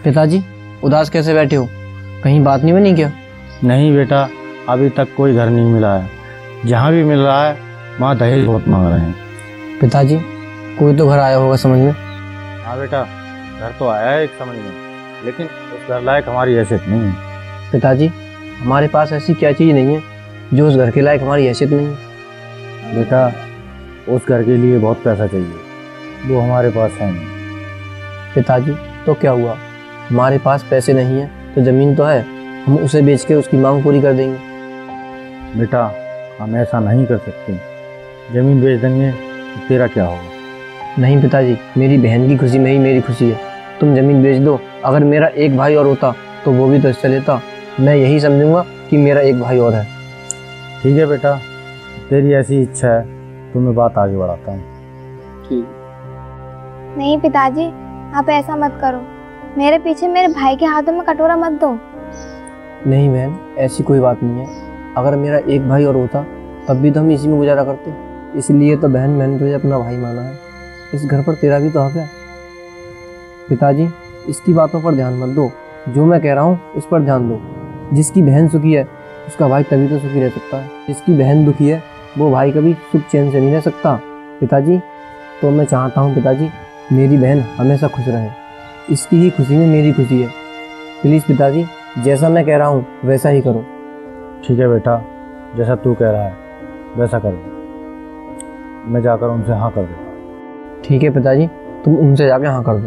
पिताजी उदास कैसे बैठे हो, कहीं बात नहीं बनी क्या? नहीं बेटा, अभी तक कोई घर नहीं मिला है। जहाँ भी मिल रहा है वहाँ दहेज बहुत मांग रहे हैं। पिताजी कोई तो घर आया होगा समझ में। हाँ बेटा, घर तो आया है एक समझ में, लेकिन उस घर लायक हमारी हैसियत नहीं है। पिताजी हमारे पास ऐसी क्या चीज़ नहीं है जो उस घर के लायक हमारी हैसियत नहीं है? बेटा उस घर के लिए बहुत पैसा चाहिए, वो हमारे पास है नहीं। पिताजी तो क्या हुआ, हमारे पास पैसे नहीं है तो ज़मीन तो है, हम उसे बेच के उसकी मांग पूरी कर देंगे। बेटा हम ऐसा नहीं कर सकते, ज़मीन बेच देंगे तो तेरा क्या होगा? नहीं पिताजी, मेरी बहन की खुशी में ही मेरी खुशी है। तुम ज़मीन बेच दो, अगर मेरा एक भाई और होता तो वो भी तो हिस्सा लेता। मैं यही समझूंगा कि मेरा एक भाई और है। ठीक है बेटा, तेरी ऐसी इच्छा है तो मैं बात आगे बढ़ाता हूँ। ठीक। नहीं पिताजी, आप ऐसा मत करो, मेरे पीछे मेरे भाई के हाथों में कटोरा मत दो। नहीं बहन, ऐसी कोई बात नहीं है। अगर मेरा एक भाई और होता तब भी तो हम इसी में गुजारा करते। इसलिए तो बहन मैंने तुझे अपना भाई माना है। इस घर पर तेरा भी तो हक है। पिताजी इसकी बातों पर ध्यान मत दो, जो मैं कह रहा हूँ उस पर ध्यान दो। जिसकी बहन सुखी है उसका भाई तभी तो सुखी रह सकता है। जिसकी बहन दुखी है वो भाई कभी सुख चैन से नहीं रह सकता। पिताजी तो मैं चाहता हूँ पिताजी मेरी बहन हमेशा खुश रहे, इसकी ही खुशी में मेरी खुशी है। प्लीज़ पिताजी जैसा मैं कह रहा हूँ वैसा ही करो। ठीक है बेटा, जैसा तू कह रहा है वैसा कर दो। मैं जाकर उनसे हाँ कर दूँगा। ठीक है पिताजी, तुम उनसे जाके हाँ कर दो।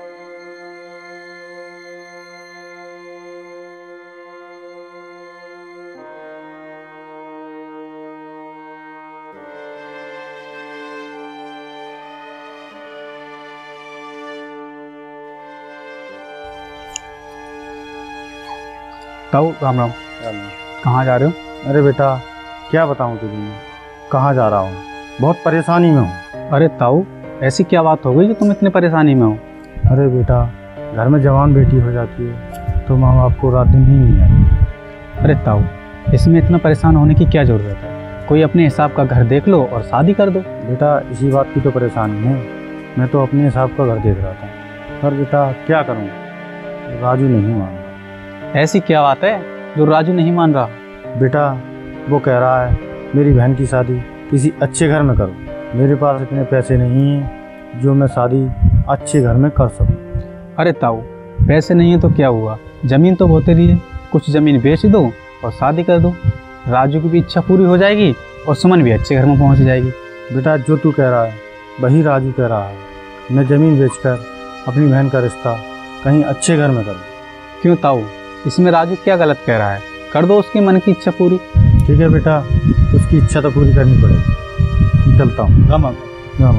ताऊ राम राम। कहाँ जा रहे हो? अरे बेटा क्या बताऊँ तुझे, मैं कहाँ जा रहा हूँ, बहुत परेशानी में हूँ। अरे ताऊ ऐसी क्या बात हो गई जो तुम इतने परेशानी में हो? अरे बेटा घर में जवान बेटी हो जाती है तो माँ बाप को रात दिन ही नहीं आती। अरे ताऊ इसमें इतना परेशान होने की क्या ज़रूरत है? कोई अपने हिसाब का घर देख लो और शादी कर दो। बेटा इसी बात की तो परेशानी है, मैं तो अपने हिसाब का घर देख रहा था, पर बेटा क्या करूँ, राजू नहीं मान रहा। ऐसी क्या बात है जो राजू नहीं मान रहा? बेटा वो कह रहा है मेरी बहन की शादी किसी अच्छे घर में करो। मेरे पास इतने पैसे नहीं हैं जो मैं शादी अच्छे घर में कर सकूं। अरे ताऊ पैसे नहीं है तो क्या हुआ, ज़मीन तो बहुत रही है, कुछ ज़मीन बेच दो और शादी कर दो। राजू की भी इच्छा पूरी हो जाएगी और सुमन भी अच्छे घर में पहुंच जाएगी। बेटा जो तू कह रहा है वही राजू कह रहा है, मैं ज़मीन बेचकर अपनी बहन का रिश्ता कहीं अच्छे घर में करूँ। क्यों ताऊ, इसमें राजू क्या गलत कह रहा है? कर दो उसके मन की इच्छा पूरी। ठीक है बेटा, उसकी इच्छा तो पूरी करनी पड़ेगी। चलता हूँ। राम राम।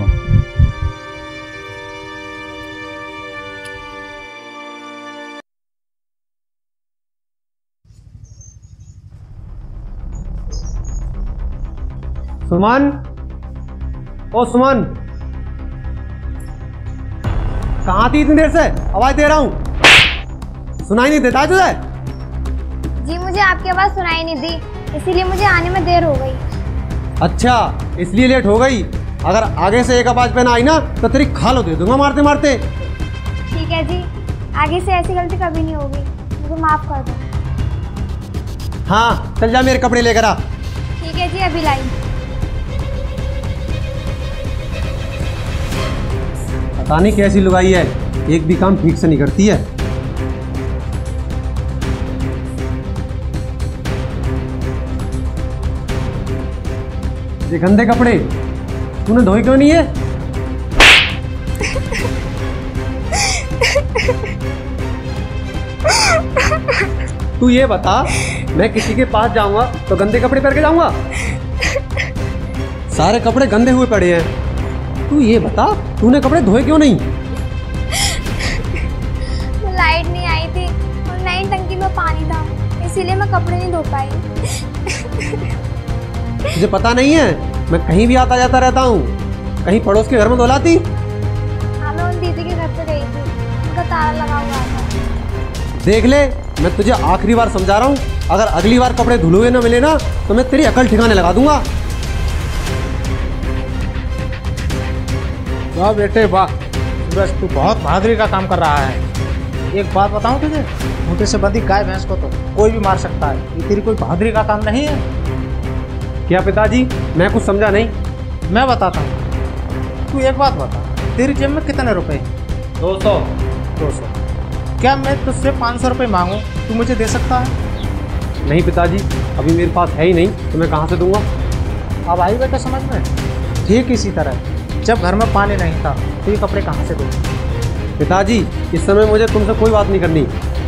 सुमन, ओ सुमन, कहाँ थी इतनी देर से? आवाज दे रहा हूँ, सुनाई नहीं देता तुझे? जी मुझे आपकी आवाज़ सुनाई नहीं दी, इसीलिए मुझे आने में देर हो गई। अच्छा इसलिए लेट हो गई। अगर आगे से एक आवाज पे ना आई ना तो तेरी खालो दे दूंगा मारते मारते। ठीक है जी, आगे से ऐसी गलती कभी नहीं होगी, मुझे माफ़ कर दो। हाँ चल जा मेरे कपड़े लेकर आ। ठीक है जी, अभी लाई। पता नहीं कैसी लुगाई है, एक भी काम ठीक से नहीं करती है। ये गंदे कपड़े तूने धोए क्यों नहीं है? तू ये बता, मैं किसी के पास जाऊंगा तो गंदे कपड़े पहन के जाऊंगा? सारे कपड़े गंदे हुए पड़े हैं। तू ये बता तूने कपड़े धोए क्यों नहीं? लाइट नहीं आई थी और नई टंकी में पानी था, इसीलिए मैं कपड़े नहीं धो पाई। तुझे पता नहीं है मैं कहीं भी आता जाता रहता हूँ, कहीं पड़ोस के घर में धोलाती? हाँ मैं उन दीदी के घर पे गई थी, उनका ताला लगा हुआ था। देख ले, मैं तुझे आखिरी बार समझा रहा हूँ, अगर अगली बार कपड़े धुले हुए ना मिले ना तो मैं तेरी अकल ठिकाने लगा दूंगा। वाह बेटे वाह, सूरज तू बहुत बहादुरी का काम कर रहा है। एक बात बताऊं तुझे, मोटे से बंदी गाय भैंस को तो कोई भी मार सकता है, ये तेरी कोई बहादुरी का काम नहीं है। क्या पिताजी, मैं कुछ समझा नहीं। मैं बताता हूँ, तू एक बात बता, तेरी जेब में कितने रुपए हैं? 200। 200। क्या मैं तुझसे 500 रुपये मांगूं, तू मुझे दे सकता है? नहीं पिताजी, अभी मेरे पास है ही नहीं, तो मैं कहाँ से दूंगा। अब आई बेटा समझ में। ठीक इसी तरह जब घर में पानी नहीं था तो ये कपड़े कहाँ से धोए? पिताजी, इस समय मुझे तुमसे कोई बात नहीं करनी।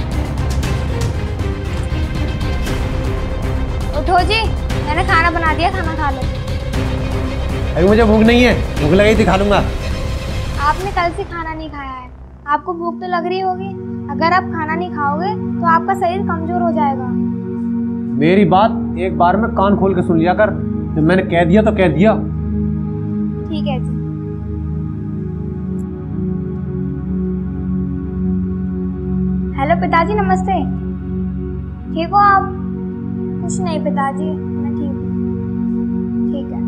उठो जी, मैंने खाना बना दिया, खाना खा लो। अभी मुझे भूख नहीं है, भूख लगी थी खा लूंगा। आपने कल से खाना नहीं खाया है, आपको भूख तो लग रही होगी। अगर आप खाना नहीं खाओगे तो आपका शरीर कमजोर हो जाएगा। मेरी बात एक बार में कान खोल के सुन लिया कर, जब मैंने कह दिया तो कह दिया। ठीक है जी। हेलो पिताजी, नमस्ते। ठीक हो आप? कुछ नहीं पिताजी, मैं ठीक हूँ। ठीक है।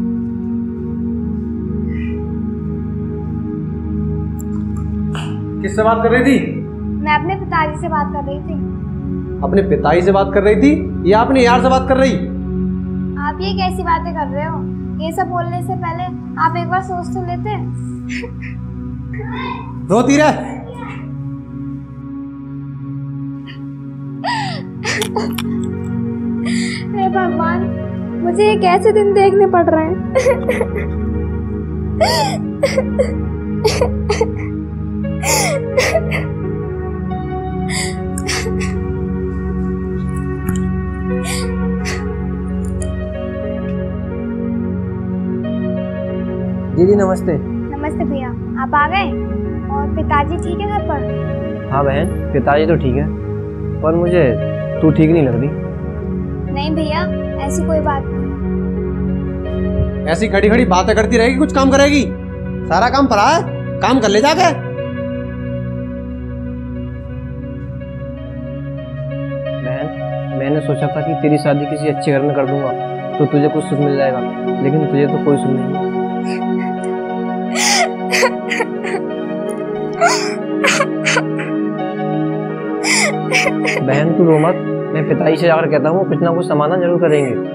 किससे बात कर रही थी? मैं अपने पिताजी से बात कर रही थी। अपने पिताजी से बात कर रही थी या अपने यार से बात कर रही? आप ये कैसी बातें कर रहे हो? ये सब बोलने से पहले आप एक बार सोच तो लेते। रोती रह। हे भगवान, मुझे ये कैसे दिन देखने पड़ रहे हैं। दीदी नमस्ते। नमस्ते भैया, आप आ गए? और पिताजी ठीक है घर पर? हाँ बहन, पिताजी तो ठीक है, पर मुझे तू ठीक नहीं लग रही। नहीं भैया, ऐसी कोई बात नहीं। ऐसी खड़ी खड़ी बातें करती रहेगी, कुछ काम करेगी? सारा काम पड़ा है, काम कर ले जाके। बहन, मैंने सोचा था कि तेरी शादी किसी अच्छे घर में कर दूंगा तो तुझे कुछ सुख मिल जाएगा, लेकिन तुझे तो कोई सुख नहीं। बहन तू रो मत, मैं पिताजी से जाकर कहता हूँ, कुछ ना कुछ समाधान जरूर करेंगे।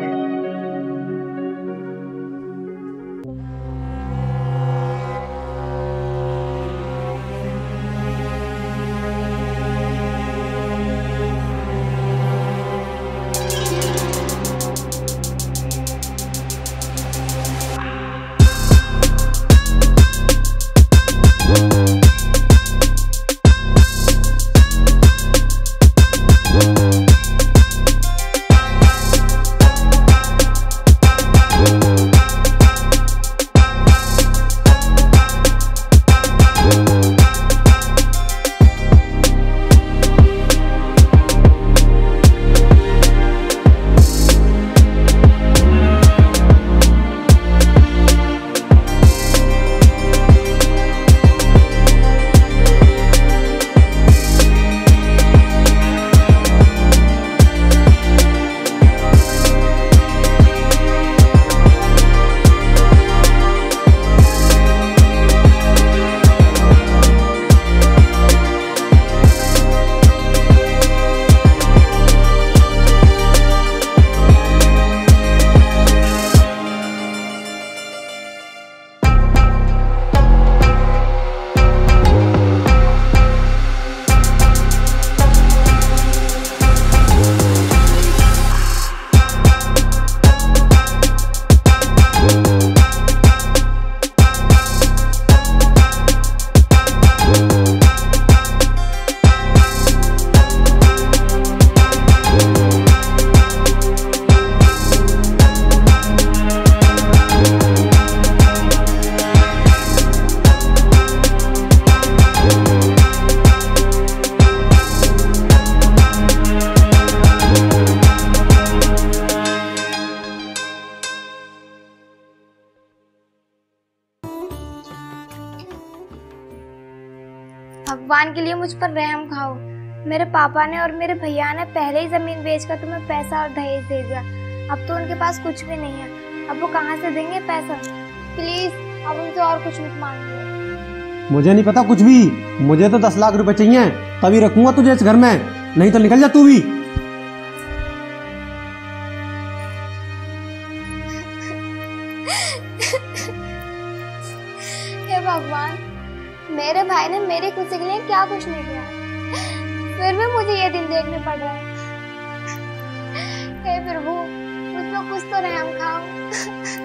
भगवान के लिए मुझ पर रहम खाओ। मेरे पापा ने और मेरे भैया ने पहले ही जमीन बेचकर तुम्हें पैसा और दहेज दे दिया। अब तो उनके पास कुछ भी नहीं है, अब वो कहाँ से देंगे पैसा? प्लीज अब उनसे और कुछ मत मांगिए। मुझे नहीं पता कुछ भी। मुझे तो 10 लाख रुपए चाहिए, तभी रखूंगा तुझे इस घर में, नहीं तो निकल जा तू भी। हे भगवान, मेरे भाई ने मेरी खुशी के लिए क्या कुछ नहीं किया, फिर भी मुझे ये दिन देखने पड़ रहा है। हे प्रभु, मुझ पर कुछ तो रहम खाओ।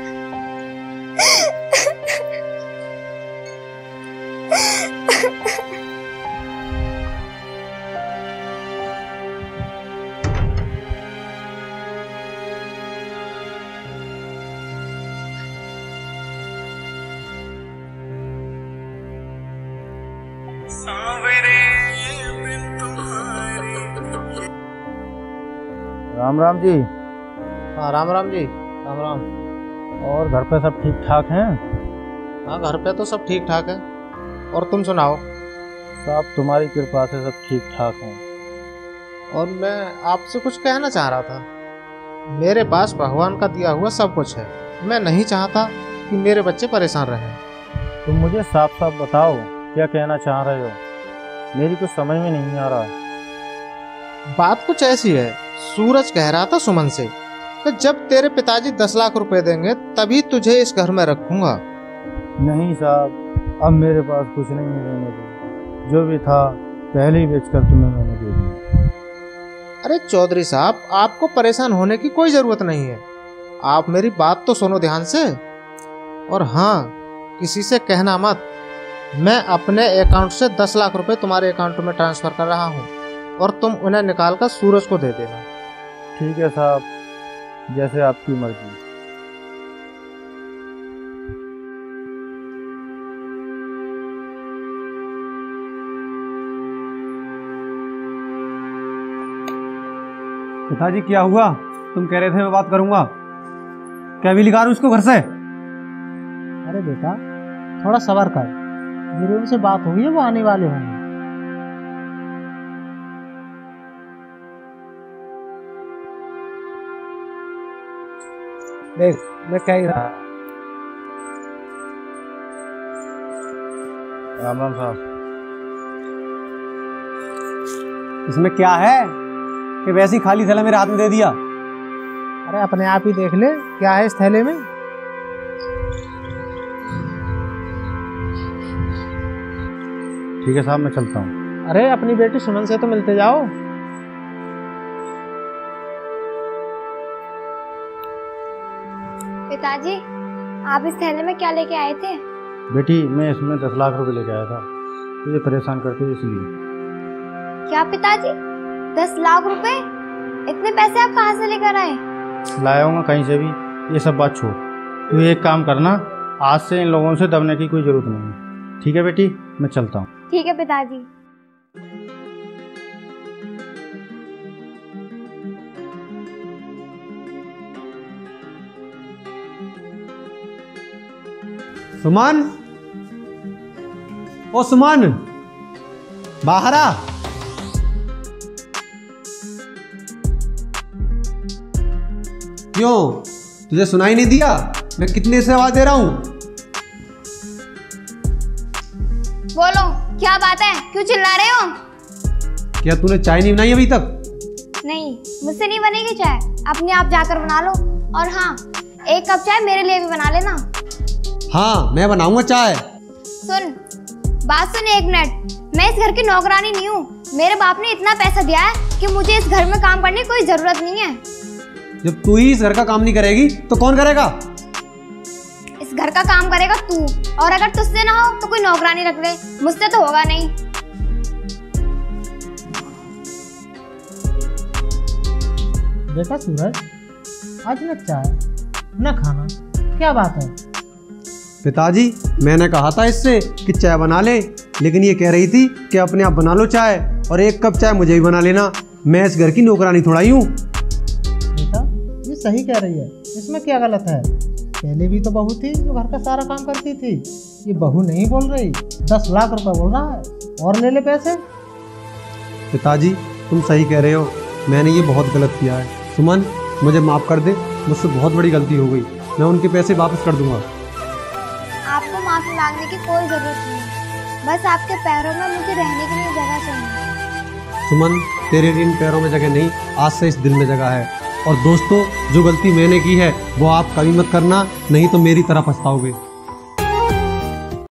राम राम जी। हाँ राम राम जी, राम राम। और घर पे सब ठीक ठाक हैं? हाँ घर पे तो सब ठीक ठाक है, और तुम सुनाओ? सब तुम्हारी कृपा से सब ठीक ठाक हैं। और मैं आपसे कुछ कहना चाह रहा था। मेरे पास भगवान का दिया हुआ सब कुछ है, मैं नहीं चाहता कि मेरे बच्चे परेशान रहें। तुम मुझे साफ साफ बताओ क्या कहना चाह रहे हो, मेरी कुछ समझ में नहीं आ रहा। बात कुछ ऐसी है, सूरज कह रहा था सुमन से कि जब तेरे पिताजी 10 लाख रुपए देंगे तभी तुझे इस घर में रखूंगा। नहीं साहब, अब मेरे पास कुछ नहीं है देने को, जो भी था पहले ही बेचकर तुम्हें मैंने दे दिया। अरे चौधरी साहब, आपको परेशान होने की कोई ज़रूरत नहीं है, आप मेरी बात तो सुनो ध्यान से। और हाँ, किसी से कहना मत, मैं अपने अकाउंट से 10 लाख रुपए तुम्हारे अकाउंट में ट्रांसफ़र कर रहा हूँ और तुम उन्हें निकाल कर सूरज को दे देना। ठीक है साहब, जैसे आपकी मर्जी। पिताजी क्या हुआ? तुम कह रहे थे मैं बात करूंगा, क्या भी निकालूं उसको घर से? अरे बेटा थोड़ा सब्र कर, मेरी उनसे बात हुई है, वो आने वाले होंगे। देख मैं कह ही रहा। राम राम साहब। इसमें क्या है कि वैसे ही खाली थैला मेरे हाथ में दे दिया? अरे अपने आप ही देख ले क्या है इस थैले में। ठीक है साहब, मैं चलता हूँ। अरे अपनी बेटी सुमन से तो मिलते जाओ। पिताजी, आप इस थैले में क्या लेके आए थे? बेटी मैं इसमें 10 लाख रुपए लेके आया था, तुझे परेशान करते इसलिए। क्या पिताजी, 10 लाख रुपए? इतने पैसे आप कहाँ से लेकर आए? लाया हूँ कहीं से भी, ये सब बात छोड़। तू एक काम करना, आज से इन लोगों से दबने की कोई जरूरत नहीं है। ठीक है बेटी, मैं चलता हूँ। ठीक है पिताजी। सुमन, ओ सुमन, बाहर आ। क्यों, तुझे सुनाई नहीं दिया मैं कितने से आवाज दे रहा हूं? बोलो क्या बात है, क्यों चिल्ला रहे हो? क्या तूने चाय नहीं बनाई अभी तक? नहीं, मुझसे नहीं बनेगी चाय, अपने आप जाकर बना लो। और हाँ, 1 कप चाय मेरे लिए भी बना लेना। हाँ मैं बनाऊंगा चाय। सुन, बात सुन 1 मिनट। मैं इस घर की नौकरानी नहीं हूँ, मेरे बाप ने इतना पैसा दिया है कि मुझे इस घर में काम करने की कोई जरूरत नहीं है। जब तू ही इस घर का काम नहीं करेगी तो कौन करेगा? इस घर का काम करेगा तू, और अगर तुझसे ना हो तो कोई नौकरानी रख ले, मुझसे तो होगा नहीं। बेटा सूरज, आज न चाय न खाना, क्या बात है? पिताजी मैंने कहा था इससे कि चाय बना ले, लेकिन ये कह रही थी कि अपने आप बना लो चाय, और 1 कप चाय मुझे भी बना लेना। मैं इस घर की नौकरानी थोड़ा ही हूँ। बेटा ये सही कह रही है, इसमें क्या गलत है? पहले भी तो बहू थी जो घर का सारा काम करती थी, ये बहू नहीं बोल रही। 10 लाख रुपए बोल रहा है, और ले ले पैसे। पिताजी तुम सही कह रहे हो, मैंने ये बहुत गलत किया है। सुमन मुझे माफ़ कर दे, मुझसे बहुत बड़ी गलती हो गई, मैं उनके पैसे वापस कर दूंगा। आपको माफी मांगने की कोई जरूरत नहीं, बस आपके पैरों में मुझे रहने के लिए जगह चाहिए। सुमन, तेरे इन पैरों में जगह नहीं, आज से इस दिल में जगह है। और दोस्तों, जो गलती मैंने की है वो आप कभी मत करना, नहीं तो मेरी तरह पछताओगे।